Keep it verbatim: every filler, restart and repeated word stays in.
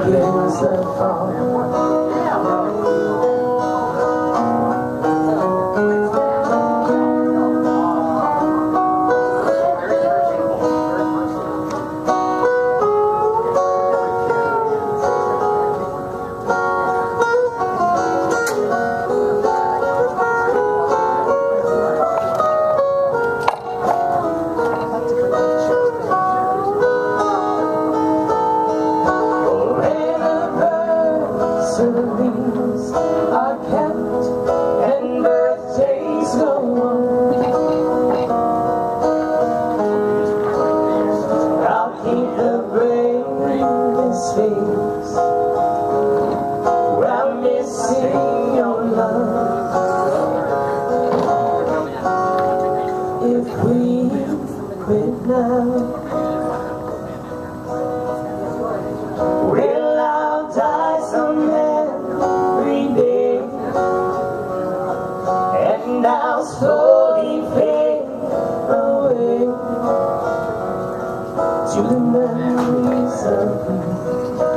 begins the fall. Leaves are kept and birthdays go on. I'll keep the brain in this face where I'm missing your love. If we quit now, well, I'll die someday. And I'll slowly fade away to the memories of you.